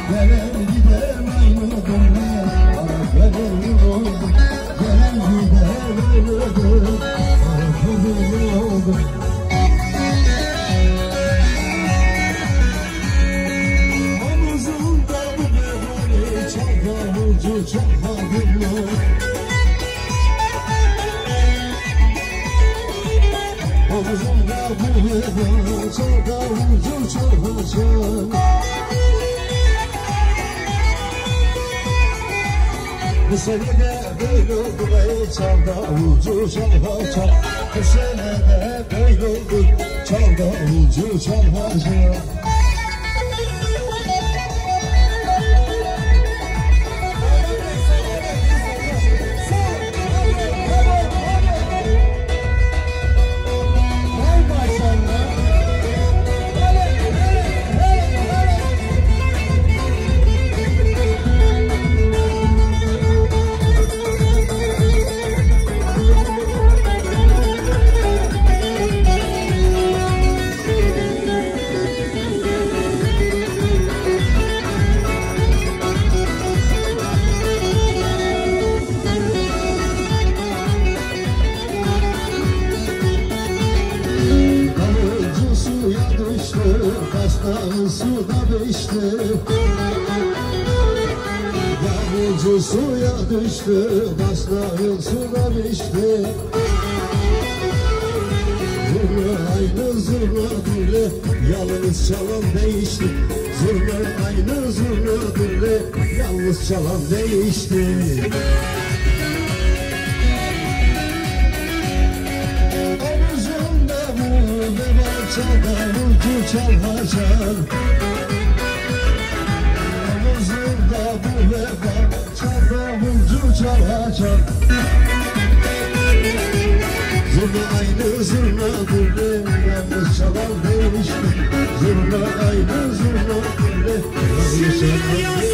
Gelen gider aynı günler, gelen oldu. Gelen gider aynı günler oldu. Omuzumda bu vebali çok davulcu çok havlular. Omuzumda bu vebali çok davulcu çok havlular. Bu sene de böyle oldu ey çal davulcu çal çal. Bu sene de böyle oldu çal davulcu çal çal. Baştan suda düştü, davulcu suya düştü, baştan suda düştü. Zurna aynı zurna dile, yalnız çalan değişti. Zurna aynı zurna dile, yalnız çalan değişti. Omuzumda bu vebal çal davulcu çal çal. Omuzumda bu vebal çal davulcu çal çal. Zurna aynı zurna dile, yalnız çalan değişti. Zurna aynı zurna dile, yalnız çalan değişti.